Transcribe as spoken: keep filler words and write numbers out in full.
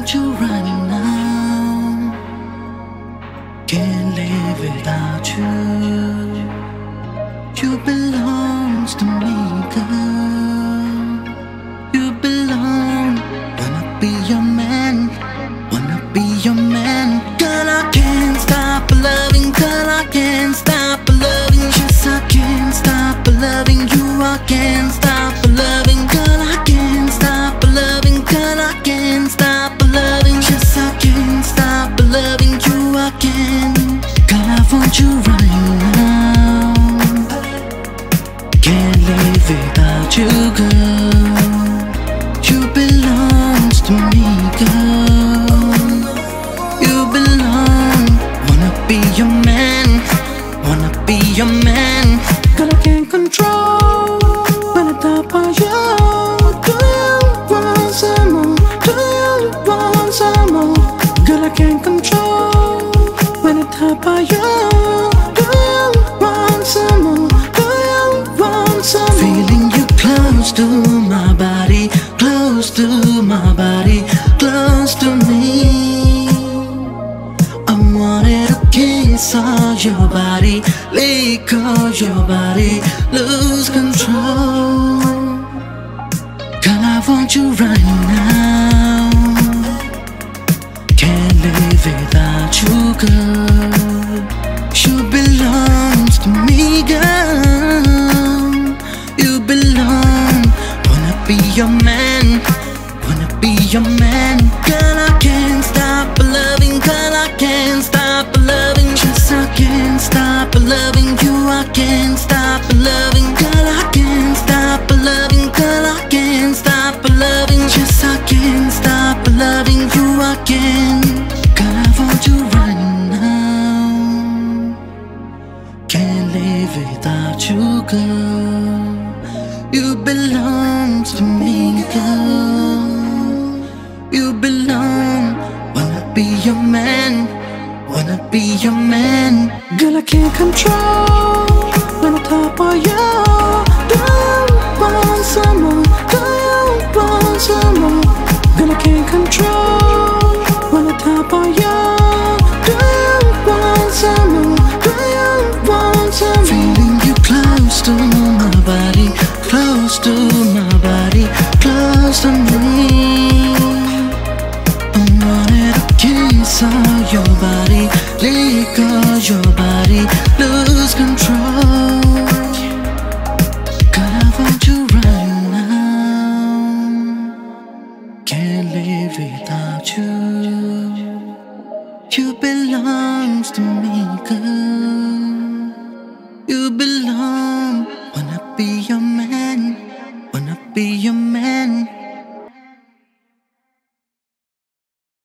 want you right now. Can't live without you. You belong to me, girl. You belong. Wanna be your man. Wanna be your man. Girl, I can't stop loving. Girl, I can't stop loving. Yes, I can't stop loving you. I can't stop loving. Girl, I can't stop loving. Girl, I can't stop loving. Yes, I can't stop loving you. I can. Girl, I want you right now. Can't live without you, girl. You belong to me, girl. You belong. Wanna be your man. Wanna be your man. Girl, I can't control when I top on you. Do you want some more? Do you want some more? Girl, I can't control when I top on you. Do you want some more? Do you want some more? Feeling you close to my body, close to my body, close to me. I wanted a kiss on your body, lick on your body, lose control. Girl, I want you right now. Can't live without you, girl. You belong to me, girl. You belong. Wanna be your man. Wanna be your man. Girl, I can't stop loving. Girl, I can't stop loving. Yes, I can't stop loving you. I can't stop loving. Girl, I can't stop loving. Girl, I can't stop loving. Yes, I can't stop loving you. I can. Girl, I want you right now. Can't live without you, girl. You belong to me, girl. You belong. Wanna be your man. Wanna be your man. Girl, I can't control when I top on you. Do you want some more? Do you want some more? Girl, I can't control when I top on you. Do you want some more? Do you want some more? Feeling you close to my body, close to my body, close to me. I wanted a kiss on your body, lick on your body, lose control. God, I want you right now. Can't live without you. You belong to me, girl. You belong. Wanna be your man. Wanna be your man.